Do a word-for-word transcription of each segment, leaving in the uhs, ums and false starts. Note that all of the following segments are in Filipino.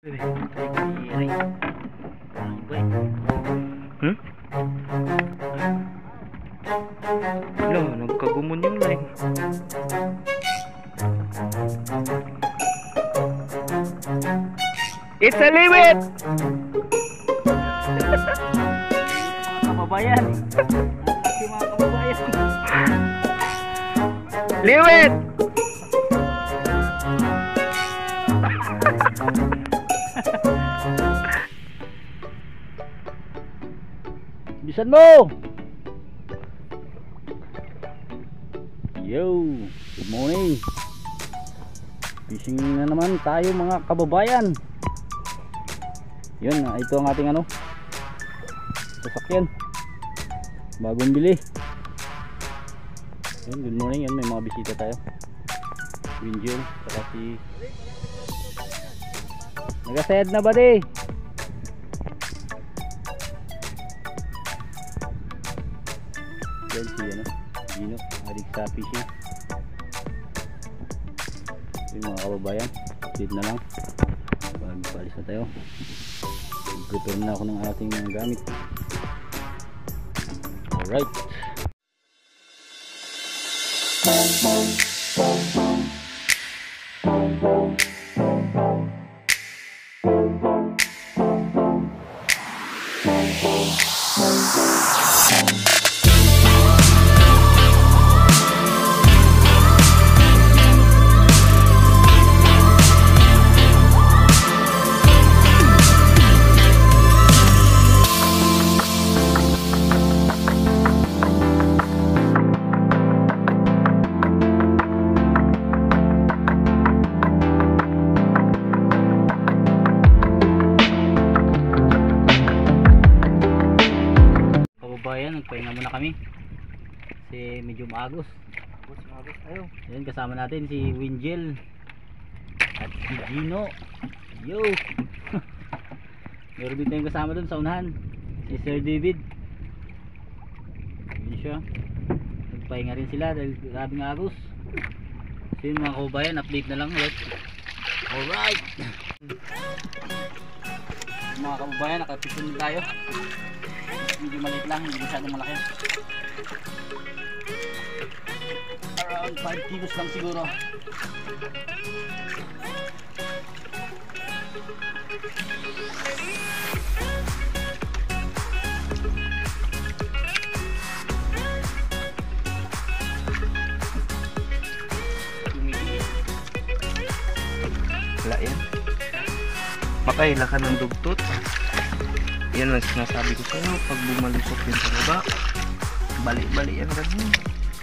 Hmm? Wala, nagkagumon yung line. It's a limit! Mga kababayan. Kasi mga kababayan. Limit! Bisan mo! Yo! Good morning! Fishing na naman tayo mga kababayan. Yun, ito ang ating ano sasakyan, bagong bili. Yun, good morning. Yun, may mga bisita tayo. Winjil, saka si nagasayad na ba di? Yan si ano, Gino, adik sa fishing. Yung mga kababayan, update na lang. Pagpalis na tayo. Prepare na ako ng ating mga gamit. Alright. Nagpahinga muna kami kasi medyo maagos. Agos, maagos tayo. Yan, kasama natin si Winjil at si Gino. Yo! Meron din tayong kasama dun sa unahan, si Sir David. Yun siya. Nagpahinga rin sila dahil grabing agos. So yun mga kababayan, update na lang ulit. Alright! Mga kababayan, nakapisun tayo. Medyo maliit lang, hindi masyadong malaki. Around five kilos lang siguro. Wala yan. Makaila ka ng dugtot. Yan ang sinasabi ko sa'yo, pag bumalusok yun sa baba, bali-bali yan ganyan.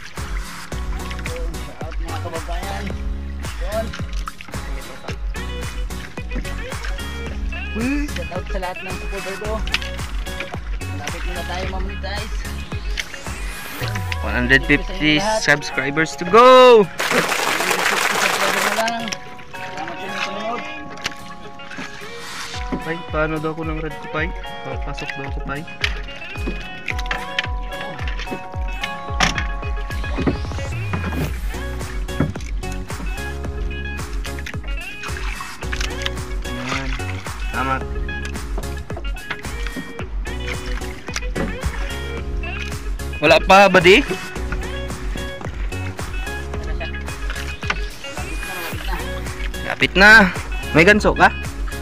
Shout out mga kababayan. Yun. Shout out sa lahat ng supporter. Malapit na tayo ma-monetize. one hundred fifty subscribers to go! Ay, paano daw ako ng red kupay? Papasok daw ako pay. Ayan, tamat. Wala pa ba di? Kapit na. May ganso ka?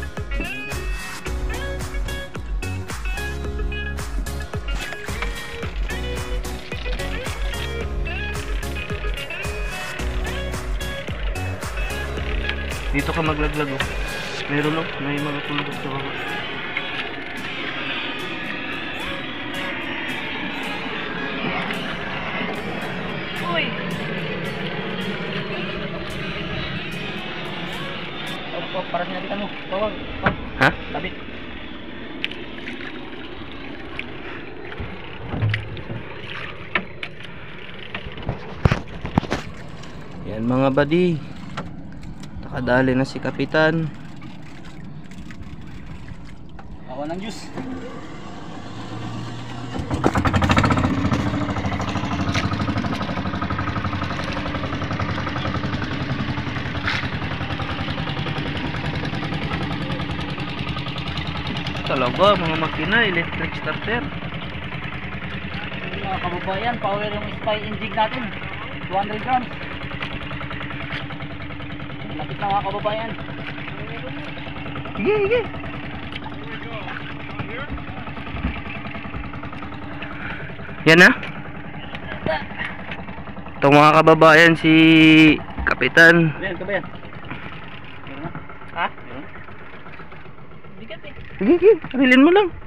Dito ka maglaglag oh. Meron oh, may mga pulot sa baba. Uy! Oh, oh, para sinabitan mo. Bawag, bawag. Ha? Tabi. Yan mga buddy. Nakadali na si Kapitan. Awa ng Diyos. talaga, mga makina, electric starter. Mga kababayan, power yung spy engine natin. two hundred grams. Lapit na mga kababayan. Sige, sige. Yan na. Itong mga kababayan, si Kapitan. Ayan, kabayan. Meron na? Ha? Meron? Bigat eh. Sige, sige. Arilin mo lang.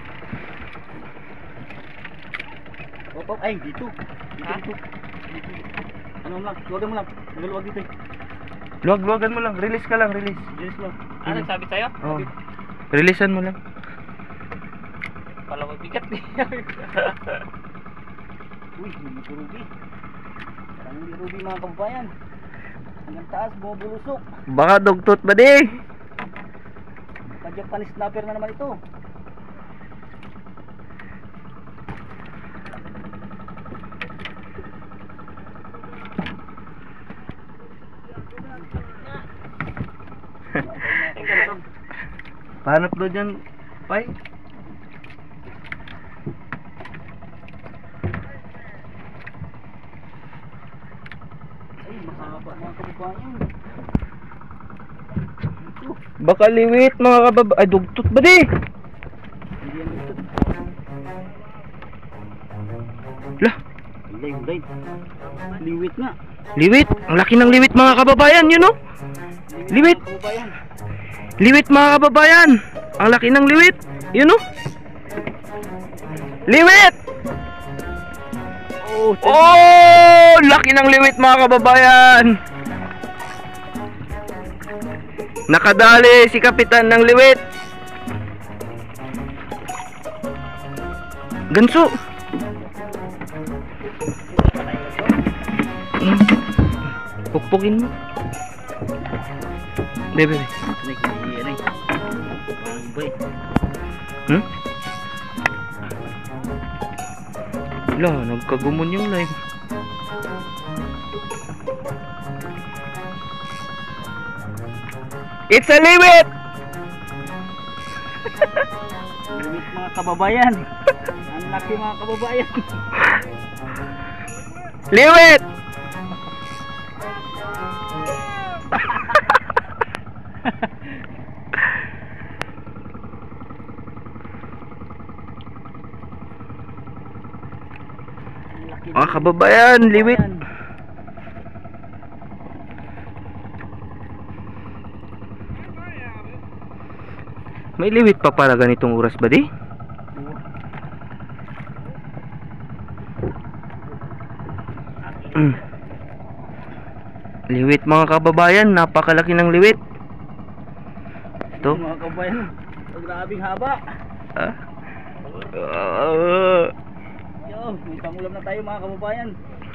Op, op. Ay, dito. Dito, Ha? dito. Dito. Ano mo lang? Luwagan mo lang. Nagaluwag dito eh. Luwag-luwagan mo lang. Release ka lang, release. Yes lang. Ah, nagsabi sa'yo? Oh. Releasean mo lang. Pala mabigat eh. Uy, hindi ko ruby. Parang hindi ruby mga kababayan. Hanggang taas, bumubulusok. Baka dugtot ba di? Pa-Japanese snapper na naman ito. Pahanap doon dyan, Pai. Ay, makakapa mga kababayan. Baka liwit mga kabab... Ay, dugtot ba di? Hindi yan ito. Lah, Ulay, ulay. Liwit nga. liwit. Ang laki ng liwit mga kababayan, yun no? Liwit. Mga kababayan. Liwit mga kababayan. Ang laki ng liwit. Yun no? Liwit! Oh, Oh! Laki ng liwit mga kababayan. Nakadali si Kapitan ng liwit. Ganso. Pukpukin mo. Bebe, bebe. Ay, ay, ay. Parang iba eh. Hmm? Wala, nagkagumon yung live. It's a liwit! Liwit mga kababayan. Ang laki mga kababayan. Liwit! Ang laki Mga kababayan, liwit. May liwit pa para ganitong oras ba di? Mm. Liwit mga kababayan, napakalaki ng liwit. Ito. Mga kababayan. Ang grabing haba. Ah. Ah. Yo, may pangulam na tayo mga kababayan.